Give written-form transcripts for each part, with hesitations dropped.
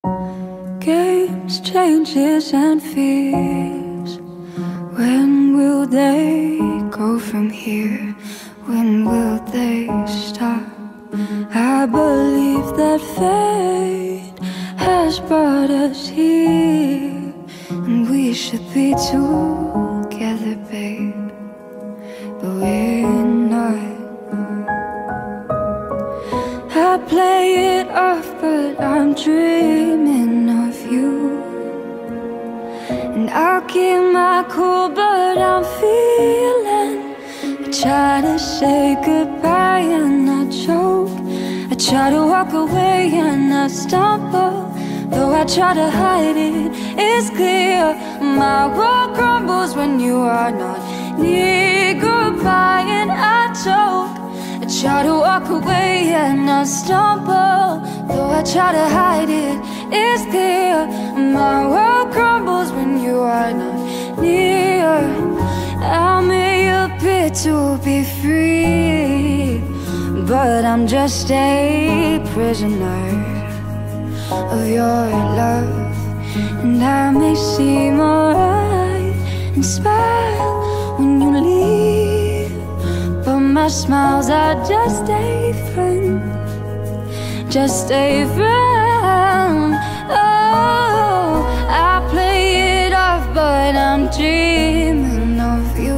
Games, changes and fears. When will they go from here? When will they stop? I believe that fate has brought us here, and we should be together, babe, but we're not. I play it off, but I'm dreaming of you. And I'll keep my cool, but I'm feeling. I try to say goodbye and I choke. I try to walk away and I stumble. Though I try to hide it, it's clear my world crumbles when you are not near. Goodbye and I choke. I try to walk away and I stumble. Though I try to hide it, it's clear my world crumbles when you are not near. I may appear to be free, but I'm just a prisoner of your love. And I may seem alright and smile when you leave, but my smiles are just a friend, just a friend. Oh, I play it off, but I'm dreaming of you.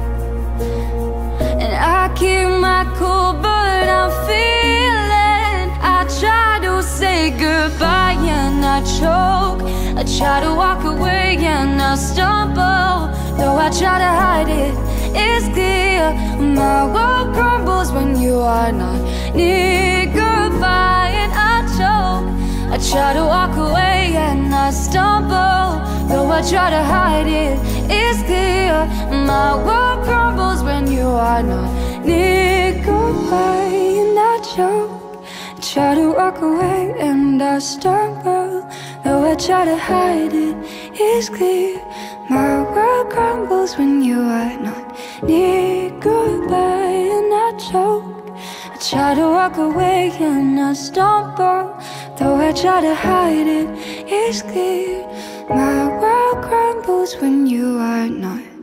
And I keep my cool, but I'm feeling. I try to say goodbye and I choke. I try to walk away and I stumble. Though I try to hide it, it's clear my world crumbles when you are not near. Goodbye and I choke. I try to walk away and I stumble. Though I try to hide it, it's clear my world crumbles when you are not near. Goodbye and I choke. I try to walk away and I stumble. Though I try to hide it, it's clear my world crumbles when you are not near. Goodbye and I choke. I try to walk away and I stumble. Though I try to hide it, it's clear my world crumbles when you are not